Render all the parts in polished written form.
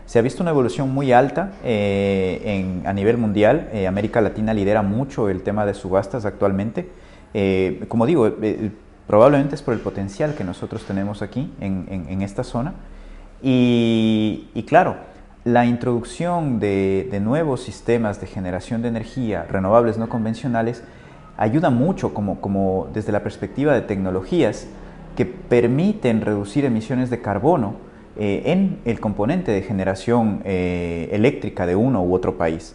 Se ha visto una evolución muy alta a nivel mundial. América Latina lidera mucho el tema de subastas actualmente. Como digo, probablemente es por el potencial que nosotros tenemos aquí en esta zona. Y claro, la introducción de nuevos sistemas de generación de energía renovables no convencionales ayuda mucho como desde la perspectiva de tecnologías que permiten reducir emisiones de carbono en el componente de generación eléctrica de uno u otro país.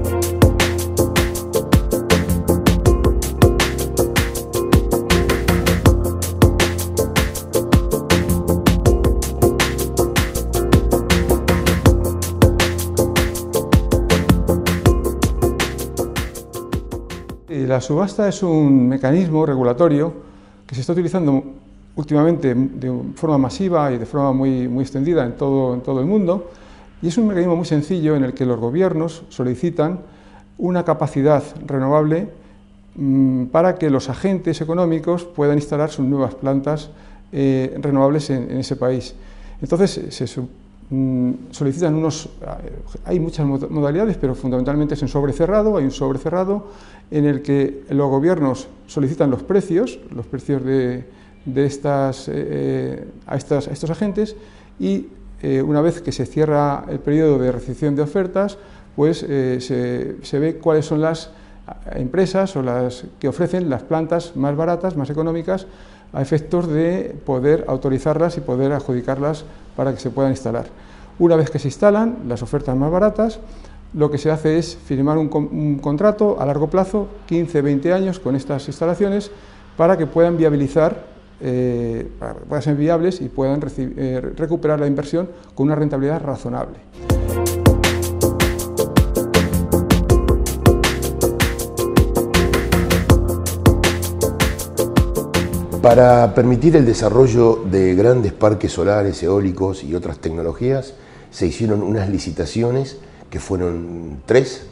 La subasta es un mecanismo regulatorio que se está utilizando últimamente de forma masiva y de forma muy extendida en todo el mundo, y es un mecanismo muy sencillo en el que los gobiernos solicitan una capacidad renovable para que los agentes económicos puedan instalar sus nuevas plantas renovables en ese país. Entonces se solicitan hay muchas modalidades, pero fundamentalmente es en sobre cerrado. Hay un sobre cerrado en el que los gobiernos solicitan los precios a estos agentes, y una vez que se cierra el periodo de recepción de ofertas, pues se ve cuáles son las empresas o las que ofrecen las plantas más baratas, más económicas, a efectos de poder autorizarlas y poder adjudicarlas para que se puedan instalar. Una vez que se instalan las ofertas más baratas, lo que se hace es firmar un contrato a largo plazo, 15-20 años, con estas instalaciones, para que puedan viabilizar, para que puedan ser viables y puedan recuperar la inversión con una rentabilidad razonable. Para permitir el desarrollo de grandes parques solares, eólicos y otras tecnologías, se hicieron unas licitaciones que fueron 3,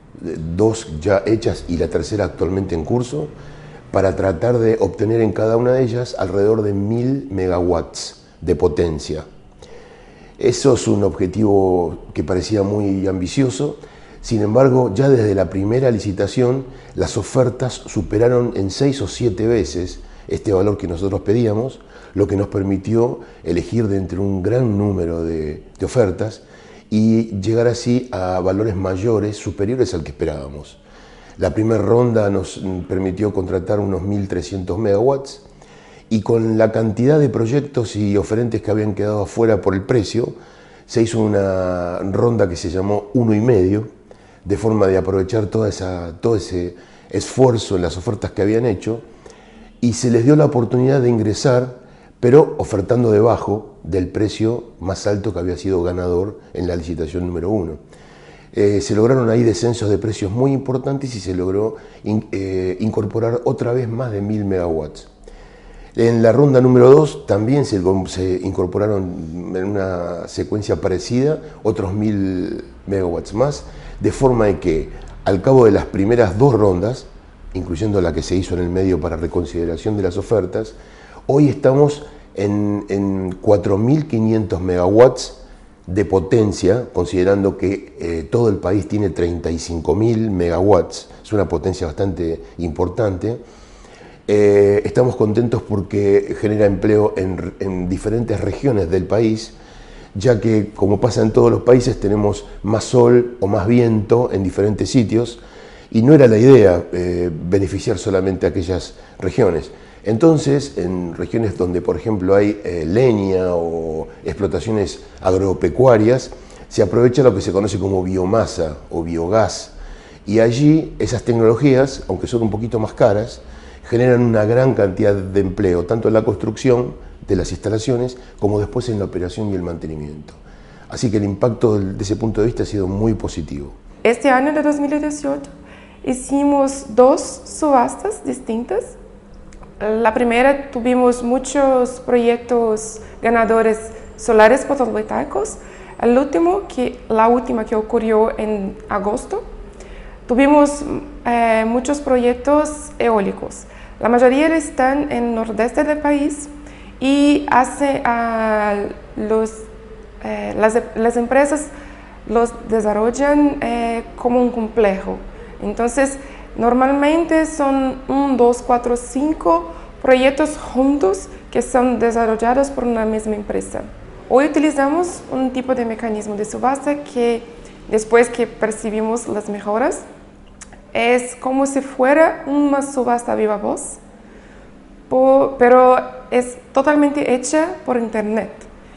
2 ya hechas y la tercera actualmente en curso, para tratar de obtener en cada una de ellas alrededor de 1000 megawatts de potencia. Eso es un objetivo que parecía muy ambicioso. Sin embargo, ya desde la primera licitación, las ofertas superaron en 6 o 7 veces este valor que nosotros pedíamos, lo que nos permitió elegir de entre un gran número de ofertas y llegar así a valores mayores, superiores al que esperábamos. La primera ronda nos permitió contratar unos 1300 megawatts, y con la cantidad de proyectos y oferentes que habían quedado afuera por el precio, se hizo una ronda que se llamó 1,5, de forma de aprovechar todo ese esfuerzo en las ofertas que habían hecho, y se les dio la oportunidad de ingresar, pero ofertando debajo del precio más alto que había sido ganador en la licitación número 1. Se lograron ahí descensos de precios muy importantes y se logró incorporar otra vez más de 1000 megawatts. En la ronda número 2 también se incorporaron en una secuencia parecida otros 1000 megawatts más, de forma de que al cabo de las primeras 2 rondas, incluyendo la que se hizo en el medio para reconsideración de las ofertas, hoy estamos en 4500 megawatts de potencia, considerando que todo el país tiene 35.000 megawatts, es una potencia bastante importante. Estamos contentos porque genera empleo en diferentes regiones del país, ya que, como pasa en todos los países, tenemos más sol o más viento en diferentes sitios, y no era la idea beneficiar solamente a aquellas regiones. Entonces, en regiones donde, por ejemplo, hay leña o explotaciones agropecuarias, se aprovecha lo que se conoce como biomasa o biogás, y allí esas tecnologías, aunque son un poquito más caras, generan una gran cantidad de empleo, tanto en la construcción de las instalaciones como después en la operación y el mantenimiento. Así que el impacto de ese punto de vista ha sido muy positivo. Este año de 2018 hicimos 2 subastas distintas. La primera, tuvimos muchos proyectos ganadores solares fotovoltaicos. La última que ocurrió en agosto, tuvimos muchos proyectos eólicos. La mayoría están en el nordeste del país y hace los las empresas los desarrollan como un complejo. Entonces, normalmente son 1, 2, 4, 5 proyectos juntos que son desarrollados por una misma empresa. Hoy utilizamos un tipo de mecanismo de subasta que, después que percibimos las mejoras, es como si fuera una subasta viva voz, pero es totalmente hecha por internet.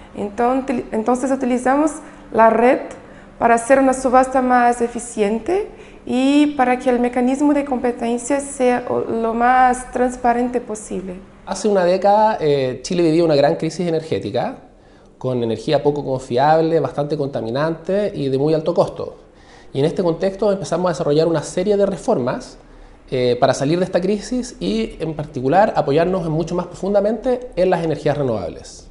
Entonces utilizamos la red para hacer una subasta más eficiente y para que el mecanismo de competencia sea lo más transparente posible. Hace una década Chile vivía una gran crisis energética, con energía poco confiable, bastante contaminante y de muy alto costo. Y en este contexto empezamos a desarrollar una serie de reformas para salir de esta crisis y, en particular, apoyarnos mucho más profundamente en las energías renovables.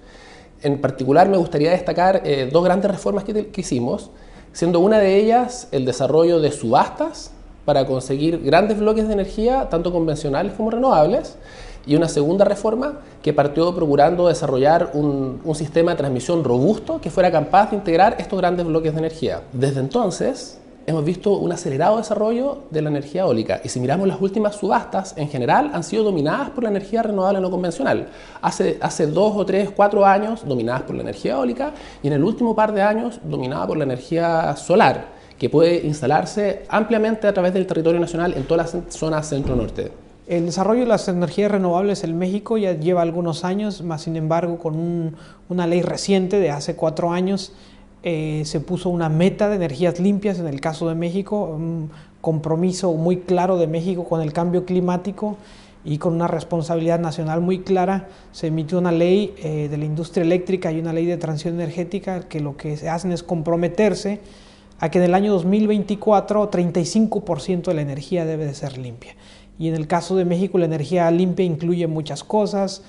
En particular, me gustaría destacar 2 grandes reformas que hicimos, siendo una de ellas el desarrollo de subastas para conseguir grandes bloques de energía, tanto convencionales como renovables, y una segunda reforma que partió procurando desarrollar un sistema de transmisión robusto que fuera capaz de integrar estos grandes bloques de energía. Desde entonces hemos visto un acelerado desarrollo de la energía eólica, y si miramos las últimas subastas, en general han sido dominadas por la energía renovable no convencional. Hace 2 o 3, 4 años dominadas por la energía eólica, y en el último par de años dominada por la energía solar, que puede instalarse ampliamente a través del territorio nacional en toda la zona centro-norte. El desarrollo de las energías renovables en México ya lleva algunos años, más sin embargo con una ley reciente de hace 4 años se puso una meta de energías limpias en el caso de México, un compromiso muy claro de México con el cambio climático y con una responsabilidad nacional muy clara. Se emitió una ley de la industria eléctrica y una ley de transición energética que lo que hacen es comprometerse a que en el año 2024 35% de la energía debe de ser limpia. Y en el caso de México la energía limpia incluye muchas cosas,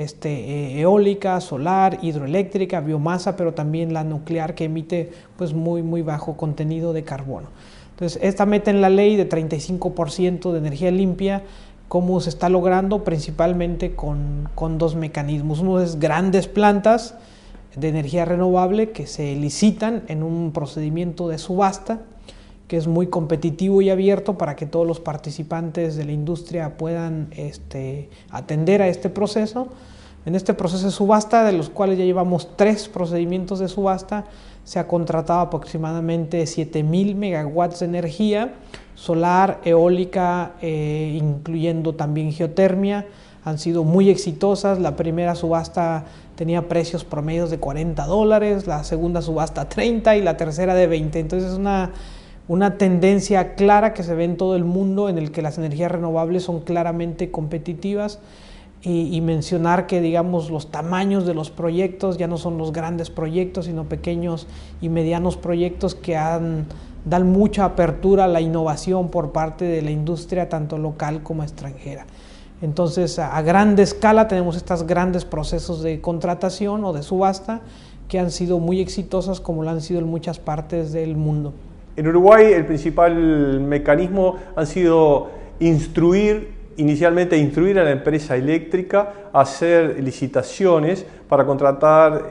eólica, solar, hidroeléctrica, biomasa, pero también la nuclear que emite pues muy bajo contenido de carbono. Entonces esta meta en la ley de 35% de energía limpia, ¿cómo se está logrando? Principalmente con 2 mecanismos. Uno es grandes plantas de energía renovable que se licitan en un procedimiento de subasta, que es muy competitivo y abierto para que todos los participantes de la industria puedan atender a este proceso. En este proceso de subasta, de los cuales ya llevamos 3 procedimientos de subasta, se ha contratado aproximadamente 7,000 megawatts de energía, solar, eólica, incluyendo también geotermia. Han sido muy exitosas. La primera subasta tenía precios promedios de $40, la segunda subasta 30 y la tercera de 20. Entonces es una tendencia clara que se ve en todo el mundo en el que las energías renovables son claramente competitivas, y mencionar que digamos los tamaños de los proyectos ya no son los grandes proyectos, sino pequeños y medianos proyectos que dan mucha apertura a la innovación por parte de la industria tanto local como extranjera. Entonces a grande escala tenemos estos grandes procesos de contratación o de subasta que han sido muy exitosas, como lo han sido en muchas partes del mundo. En Uruguay el principal mecanismo ha sido inicialmente instruir a la empresa eléctrica a hacer licitaciones para contratar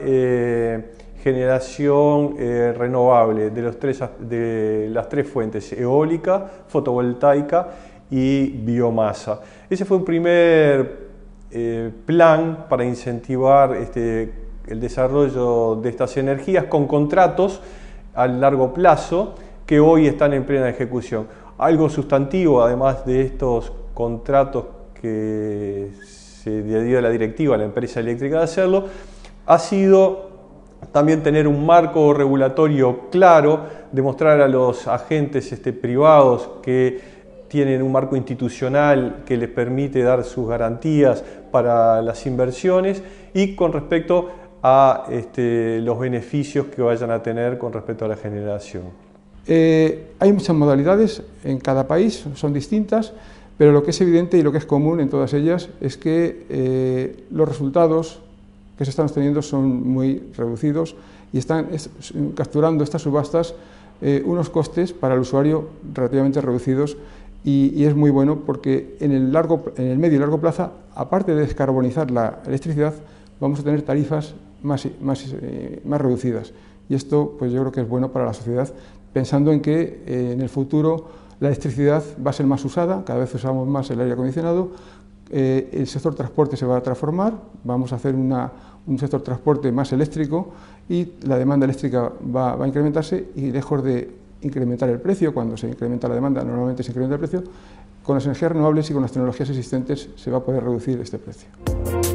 generación renovable de las 3 fuentes: eólica, fotovoltaica y biomasa. Ese fue un primer plan para incentivar el desarrollo de estas energías con contratos a largo plazo que hoy están en plena ejecución. Algo sustantivo, además de estos contratos que se dio la directiva a la empresa eléctrica de hacerlo, ha sido también tener un marco regulatorio claro, demostrar a los agentes privados que tienen un marco institucional que les permite dar sus garantías para las inversiones, y con respecto a los beneficios que vayan a tener con respecto a la generación. Hay muchas modalidades en cada país, son distintas, pero lo que es evidente y lo que es común en todas ellas es que los resultados que se están obteniendo son muy reducidos y están capturando estas subastas unos costes para el usuario relativamente reducidos, y es muy bueno porque en el medio y largo plazo, aparte de descarbonizar la electricidad, vamos a tener tarifas más reducidas. Y esto pues yo creo que es bueno para la sociedad, pensando en que en el futuro la electricidad va a ser más usada, cada vez usamos más el aire acondicionado, el sector transporte se va a transformar, vamos a hacer un sector transporte más eléctrico y la demanda eléctrica va a incrementarse, y lejos de incrementar el precio, cuando se incrementa la demanda normalmente se incrementa el precio, con las energías renovables y con las tecnologías existentes se va a poder reducir este precio.